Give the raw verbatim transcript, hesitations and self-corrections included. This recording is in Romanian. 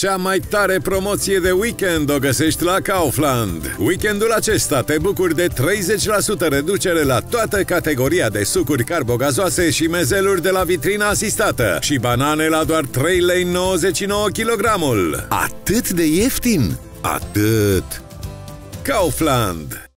Cea mai tare promoție de weekend o găsești la Kaufland. Weekendul acesta te bucuri de treizeci la sută reducere la toată categoria de sucuri carbogazoase și mezeluri de la vitrina asistată și banane la doar trei lei nouăzeci și nouă kilogramul. Atât de ieftin? Atât! Kaufland.